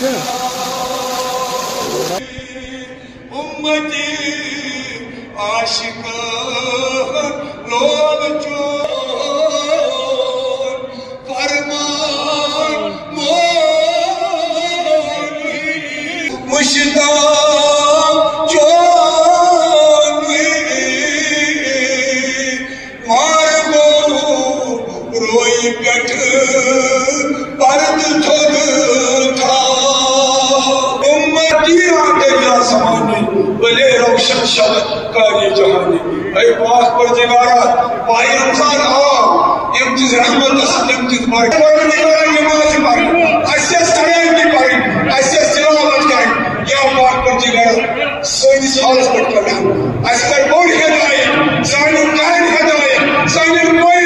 उम्मती आशिका लोग जो फरमान मोनी मुश्ता जो मारगो रोई गठ परद थोद था उम्मती आते या समाने भले रोशन शब्द कारी जहानी ऐ पाक परदिगारा भाई रमजान आओ इम्तिज रहमत इम्तिज बार परदिगारा नमाज पढ़ ऐसे सलाम की पढ़ ऐसे तिलावत कर या पाक परदिगारा सोनिस हालत पर करना ऐसे बोल हिदायत सानु कायद हिदायत सानु कोई